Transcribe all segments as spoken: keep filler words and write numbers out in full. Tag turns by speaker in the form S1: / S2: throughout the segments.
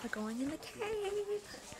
S1: We're going in the cave.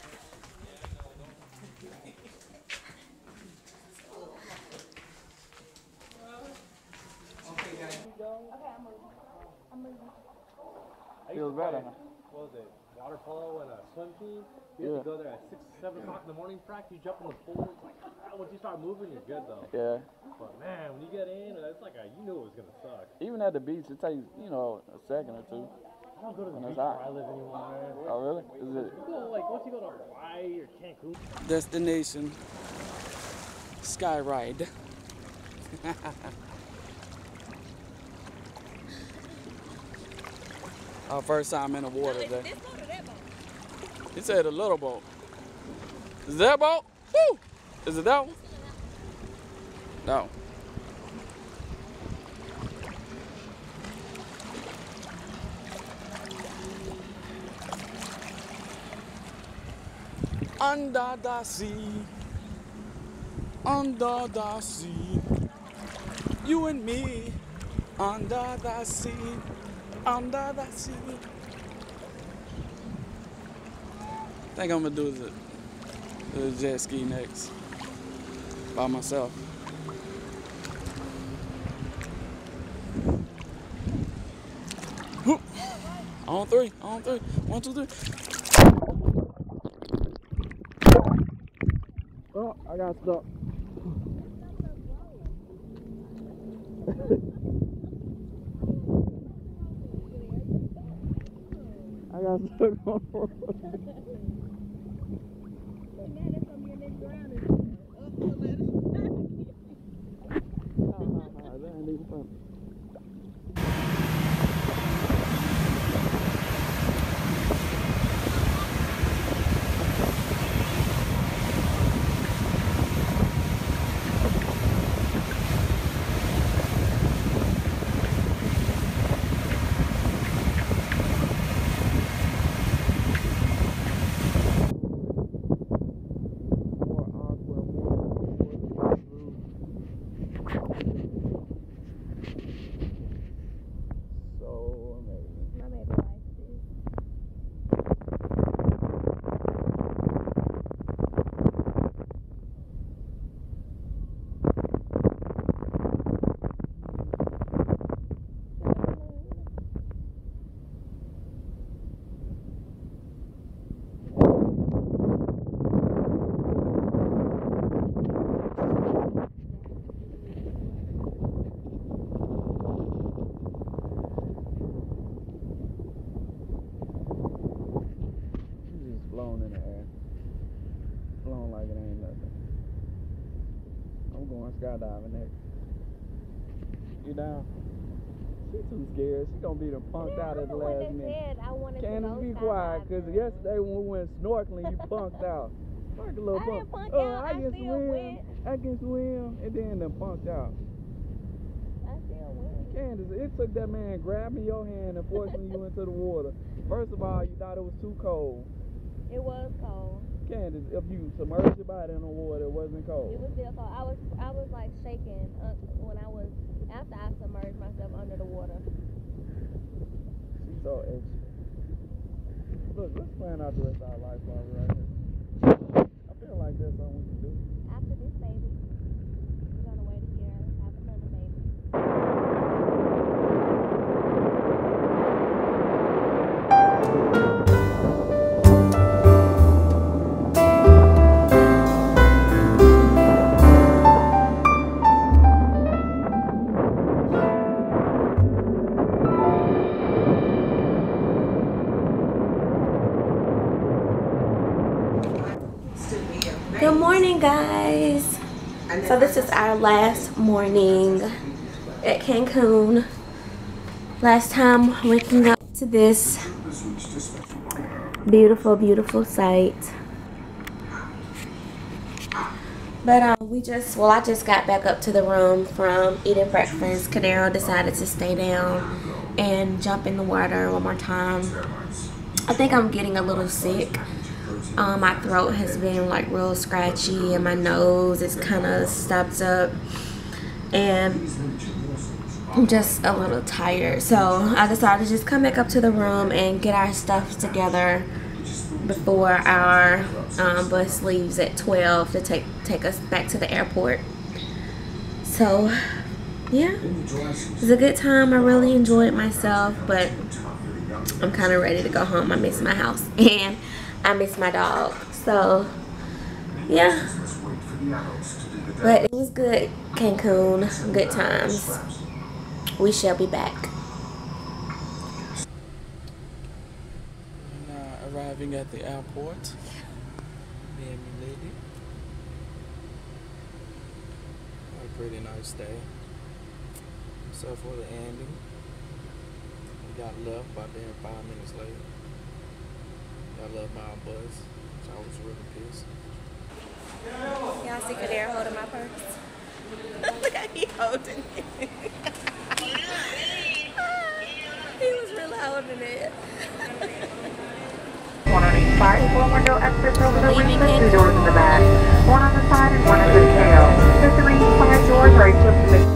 S2: Feels better.
S3: What was it? Water polo and a swim team. You
S2: Yeah.
S3: have to go there at six, seven o'clock in the morning. Practice. You jump in the pool. It's like ah, once you start moving, you're good though.
S2: Yeah.
S3: But man, when you get in, it's like a, you knew it was gonna suck.
S2: Even at the beach, it takes you know a second or two.
S3: I don't go to the
S2: When
S3: beach
S2: it's hot.
S3: where I live anymore. Man.
S2: Oh really? Is it?
S3: You go like once you go to Hawaii or Cancun.
S2: Destination Sky Ride. Our first time in the water
S1: No,
S2: today.
S1: this boat or that boat?
S2: He said a little boat. Is that boat? Woo! Is it that one? No. Under the sea, under the sea, you and me, under the sea, under the sea. I think I'm gonna do the, the jet ski next by myself. Whoop. On three, on three, one, two, three. Oh, I got stuck. I got stuck on the road. That ain't even fun. Blown in the air. Blown like it ain't nothing. I'm going skydiving next. You down? She too scared. She gonna be the punked out at the last minute. Candace, be quiet, cause yesterday when we went snorkeling, you punked out. Like a little
S1: I
S2: punk.
S1: didn't punk
S2: Oh,
S1: out.
S2: I
S1: I
S2: can
S1: still
S2: swim.
S1: went.
S2: I can swim, and then them punked out.
S1: I still win.
S2: Candace, it took that man grabbing your hand and forcing you into the water. First of all, you thought it was too cold.
S1: It was cold.
S2: Candace, if you submerged your body in the water, it wasn't cold.
S1: It was still cold. I was, I was like shaking uh, when I was after I submerged myself under the water.
S2: She's so itchy. Look, let's plan out the rest of our life while we're right here. I feel like there's something we can do.
S1: After this baby, we're gonna wait a year and have another baby. Good morning, guys. So this is our last morning at Cancun. Last time waking up to this beautiful, beautiful sight. But um, we just, well, I just got back up to the room from eating breakfast. Cadero decided to stay down and jump in the water one more time. I think I'm getting a little sick. Um, my throat has been like real scratchy and my nose is kind of stopped up and I'm just a little tired. So I decided to just come back up to the room and get our stuff together before our um, bus leaves at twelve to take take us back to the airport. So yeah, it was a good time. I really enjoyed myself, but I'm kind of ready to go home. I miss my house and I miss my dog. So yeah, but it was good. Cancun, good times. We shall be back.
S2: Now arriving at the airport. Me and my lady. Had a pretty nice day. Except for the ending. We got left by being five minutes late. Got left by our bus. So I was really pissed.
S1: Y'all see Kadar holding my purse? Look how he holding it. He was really holding it.
S4: One on each side, four window exits over the window, two doors in the back. One on the side and one at the tail. The three side doors are equipped with